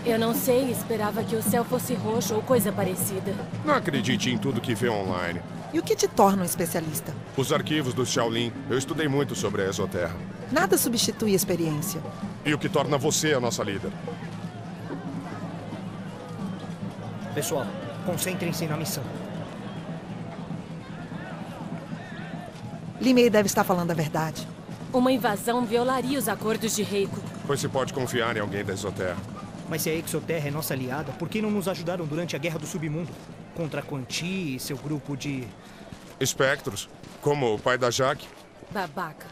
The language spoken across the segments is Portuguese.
Eu não sei, esperava que o céu fosse roxo ou coisa parecida. Não acredite em tudo que vê online. E o que te torna um especialista? Os arquivos do Shaolin. Eu estudei muito sobre a Exoterra. Nada substitui experiência. E o que torna você a nossa líder? Pessoal, concentrem-se na missão. Li Mei deve estar falando a verdade. Uma invasão violaria os acordos de Reiko. Pois se pode confiar em alguém da Exoterra. Mas se a Exoterra é nossa aliada, por que não nos ajudaram durante a Guerra do Submundo? Contra Quan Chi e seu grupo de... Espectros, como o pai da Jaque. Babaca.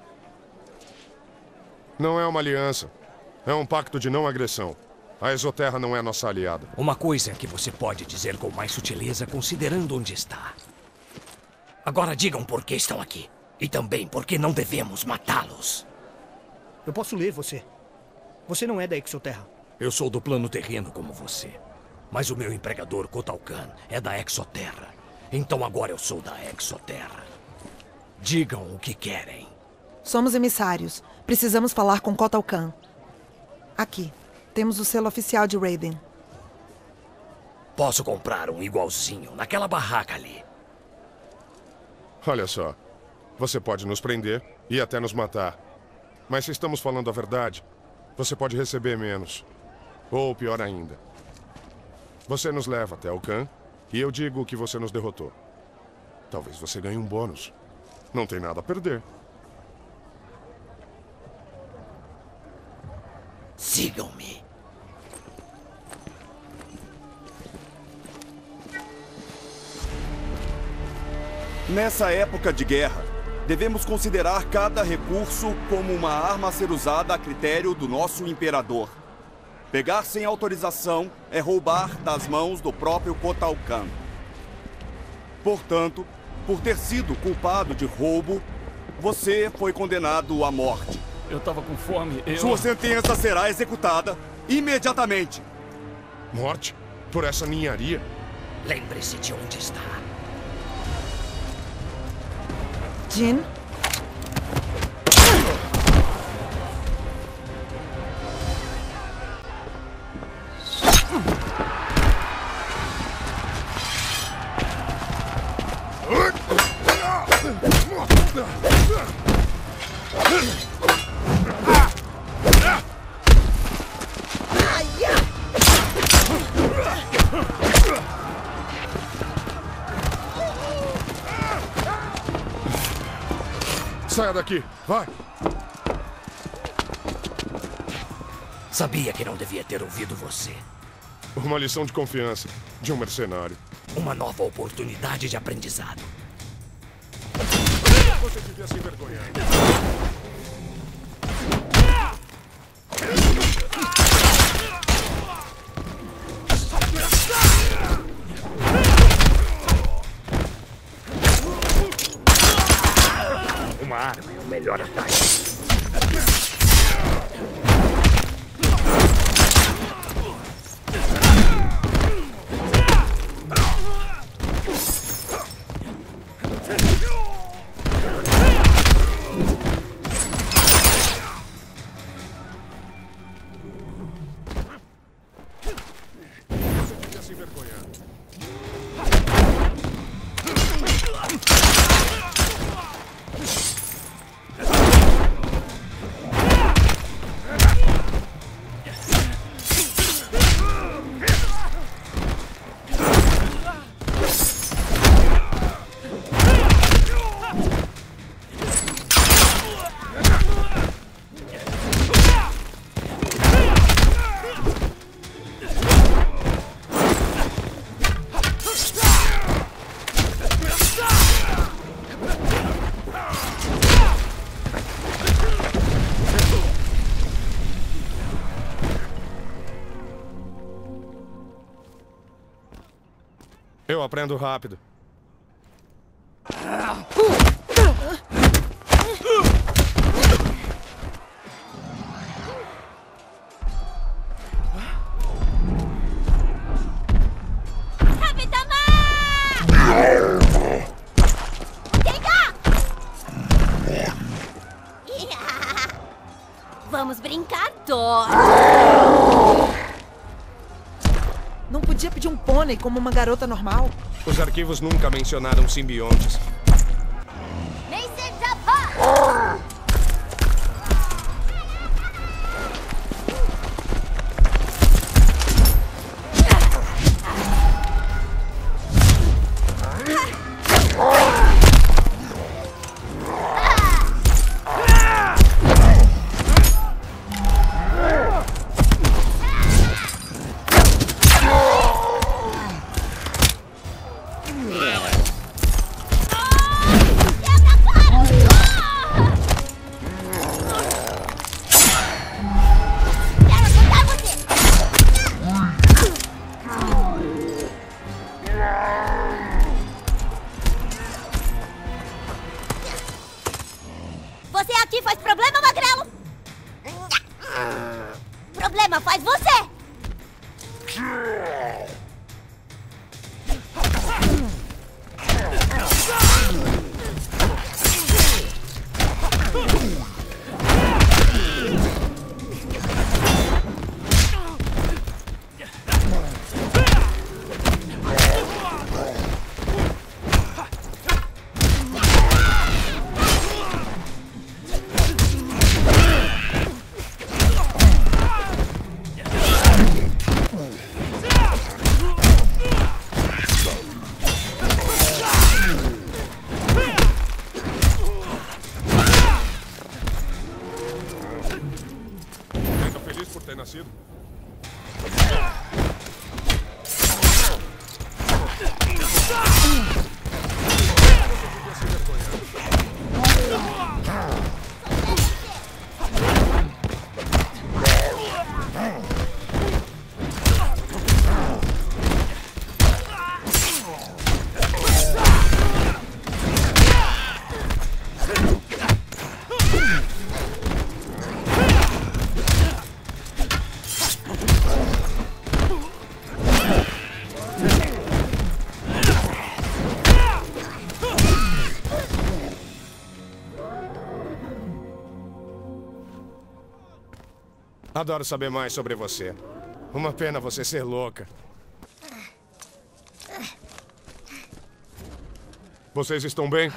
Não é uma aliança. É um pacto de não agressão. A Exoterra não é nossa aliada. Uma coisa que você pode dizer com mais sutileza, considerando onde está. Agora digam por que estão aqui. E também por que não devemos matá-los. Eu posso ler você. Você não é da Exoterra. Eu sou do plano terreno como você. Mas o meu empregador, Kotal Kahn, é da Exoterra. Então agora eu sou da Exoterra. Digam o que querem. Somos emissários. Precisamos falar com Kotal Kahn. Aqui. Temos o selo oficial de Raiden. Posso comprar um igualzinho naquela barraca ali. Olha só. Você pode nos prender e até nos matar. Mas se estamos falando a verdade, você pode receber menos. Ou pior ainda. Você nos leva até o Kahn e eu digo que você nos derrotou. Talvez você ganhe um bônus. Não tem nada a perder. Sigam-me. Nessa época de guerra, devemos considerar cada recurso como uma arma a ser usada a critério do nosso imperador. Pegar sem autorização é roubar das mãos do próprio Kotal Kahn. Portanto, por ter sido culpado de roubo, você foi condenado à morte. Eu tava com fome, Sua sentença será executada imediatamente. Morte? Por essa ninharia? Lembre-se de onde está. Jin? Saia daqui, vai! Sabia que não devia ter ouvido você. Uma lição de confiança de um mercenário. Uma nova oportunidade de aprendizado. Você devia se envergonhar. Uma arma é o melhor ataque. Você devia se envergonhar. Eu aprendo rápido. Vamos brincar, Thor. de um pônei como uma garota normal. Os arquivos nunca mencionaram simbiontes. Você aqui faz problema, magrelo? Problema faz você! Por ter nascido. Adoro saber mais sobre você. Uma pena você ser louca. Vocês estão bem?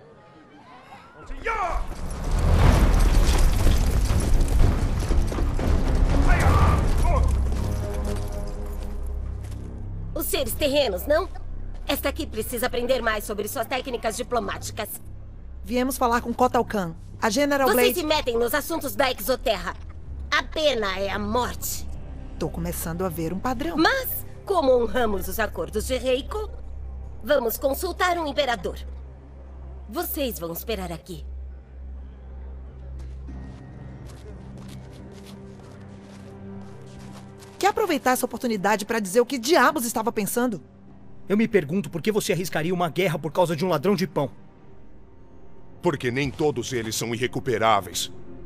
Os seres terrenos, não? Esta aqui precisa aprender mais sobre suas técnicas diplomáticas. Viemos falar com Kotal Kahn. A General Vocês Blade... se metem nos assuntos da Exoterra. A pena é a morte. Tô começando a ver um padrão. Mas, como honramos os acordos de Reiko, vamos consultar o Imperador. Vocês vão esperar aqui. Quer aproveitar essa oportunidade para dizer o que diabos estava pensando? Eu me pergunto por que você arriscaria uma guerra por causa de um ladrão de pão. Porque nem todos eles são irrecuperáveis.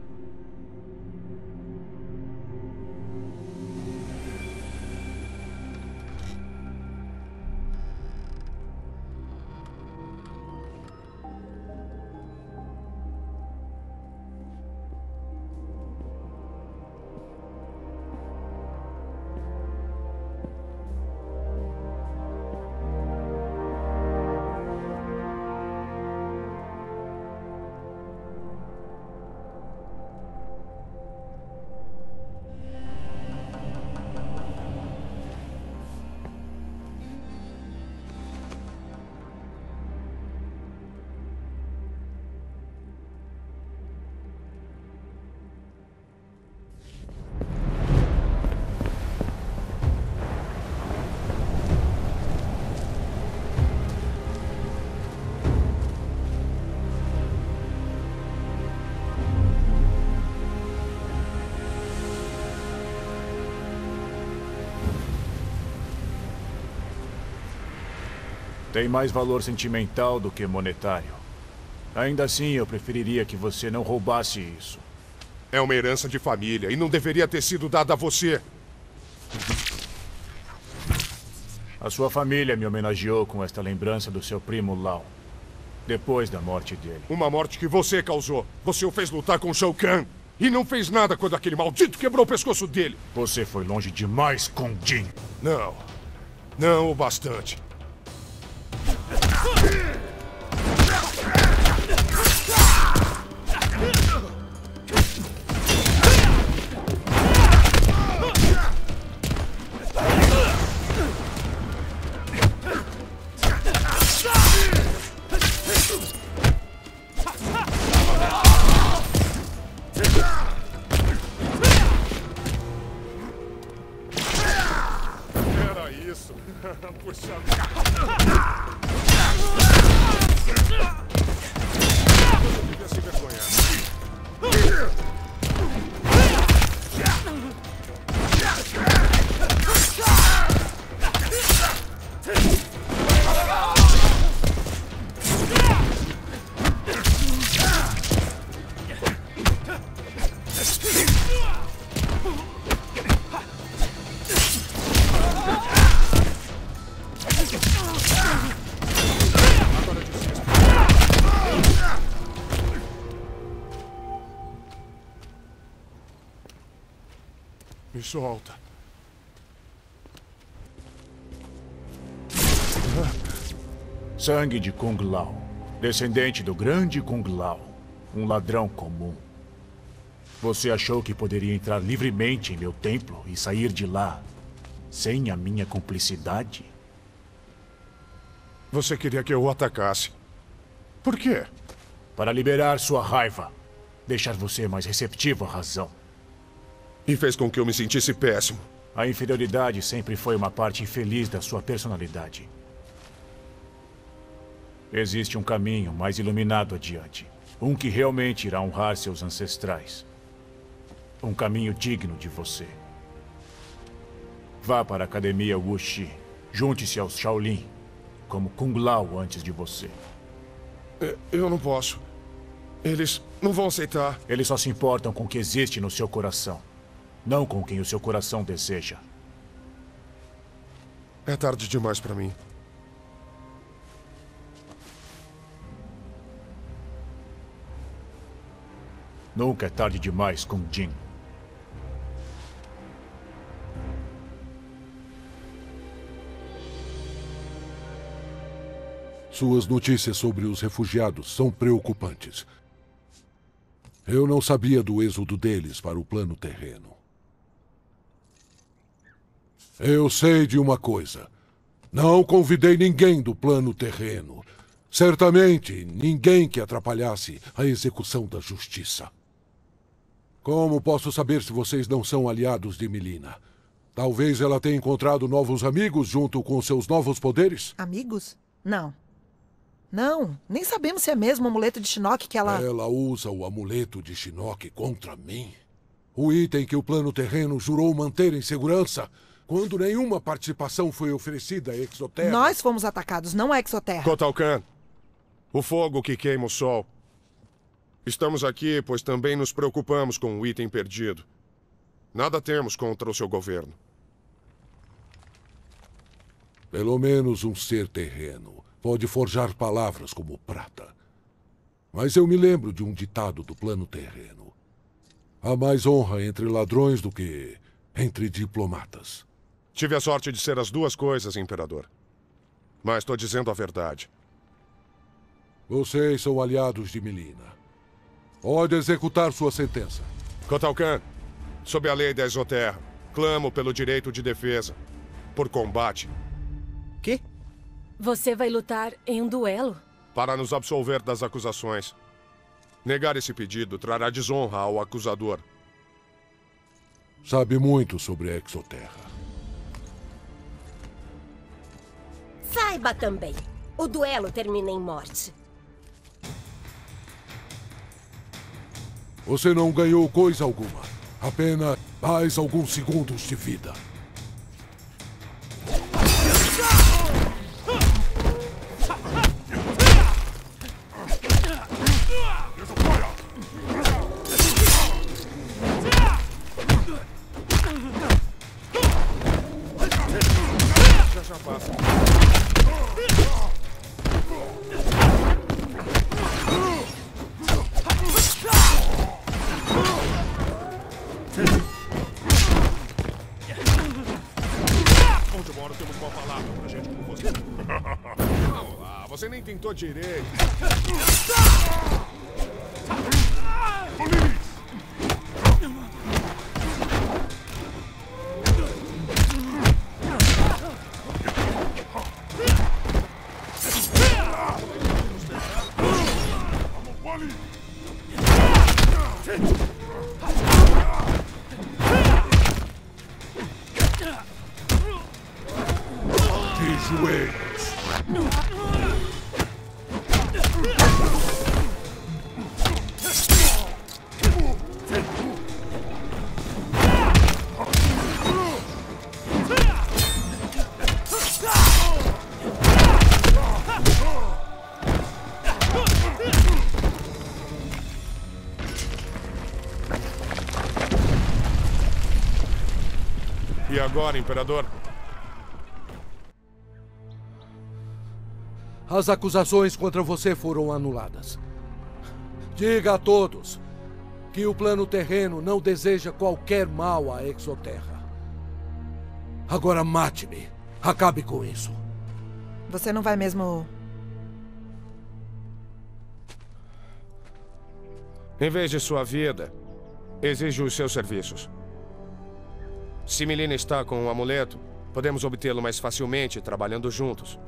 Tem mais valor sentimental do que monetário. Ainda assim, eu preferiria que você não roubasse isso. É uma herança de família e não deveria ter sido dada a você. A sua família me homenageou com esta lembrança do seu primo Lau. Depois da morte dele. Uma morte que você causou. Você o fez lutar com Shao Kahn. E não fez nada quando aquele maldito quebrou o pescoço dele. Você foi longe demais, Kong Jin. Não. Não o bastante. Era isso. Puxa vida. Você devia se vergonhar. Me solta. Sangue de Kung Lao. Descendente do grande Kung Lao. Um ladrão comum. Você achou que poderia entrar livremente em meu templo e sair de lá sem a minha cumplicidade? Você queria que eu o atacasse. Por quê? Para liberar sua raiva. Deixar você mais receptivo à razão. E fez com que eu me sentisse péssimo. A inferioridade sempre foi uma parte infeliz da sua personalidade. Existe um caminho mais iluminado adiante. Um que realmente irá honrar seus ancestrais. Um caminho digno de você. Vá para a Academia Wuxi. Junte-se aos Shaolin, como Kung Lao antes de você. Eu não posso. Eles não vão aceitar. Eles só se importam com o que existe no seu coração. Não com quem o seu coração deseja. É tarde demais para mim. Nunca é tarde demais, Kung Jin. Suas notícias sobre os refugiados são preocupantes. Eu não sabia do êxodo deles para o plano terreno. Eu sei de uma coisa. Não convidei ninguém do plano terreno. Certamente, ninguém que atrapalhasse a execução da justiça. Como posso saber se vocês não são aliados de Mileena? Talvez ela tenha encontrado novos amigos junto com seus novos poderes? Amigos? Não. Não, nem sabemos se é mesmo o amuleto de Shinnok que ela... Ela usa o amuleto de Shinnok contra mim? O item que o plano terreno jurou manter em segurança... quando nenhuma participação foi oferecida à Exoterra. Nós fomos atacados, não a Exoterra. Kotal Kahn, o fogo que queima o sol. Estamos aqui, pois também nos preocupamos com o item perdido. Nada temos contra o seu governo. Pelo menos um ser terreno pode forjar palavras como prata. Mas eu me lembro de um ditado do plano terreno. Há mais honra entre ladrões do que entre diplomatas. Tive a sorte de ser as duas coisas, Imperador. Mas estou dizendo a verdade. Vocês são aliados de Mileena. Pode executar sua sentença. Kotal Kahn, sob a lei da Exoterra, clamo pelo direito de defesa. Por combate. Quê? Você vai lutar em um duelo? Para nos absolver das acusações. Negar esse pedido trará desonra ao acusador. Sabe muito sobre a Exoterra. Saiba também. O duelo termina em morte. Você não ganhou coisa alguma. Apenas mais alguns segundos de vida. Já passa. Onde mora temos uma palavra pra gente como você. Vamos lá, você nem tentou direito. De joelhos. E agora, Imperador? As acusações contra você foram anuladas. Diga a todos que o plano terreno não deseja qualquer mal à Exoterra. Agora mate-me. Acabe com isso. Você não vai mesmo... Em vez de sua vida, exijo os seus serviços. Se Mileena está com um amuleto, podemos obtê-lo mais facilmente trabalhando juntos.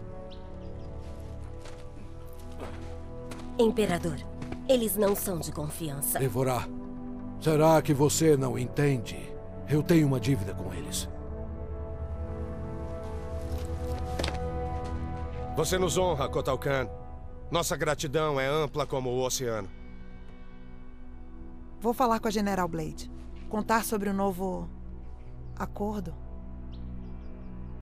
Imperador, eles não são de confiança. Devorah, será que você não entende? Eu tenho uma dívida com eles. Você nos honra, Kotal Kahn. Nossa gratidão é ampla como o oceano. Vou falar com a General Blade. Contar sobre o novo... acordo.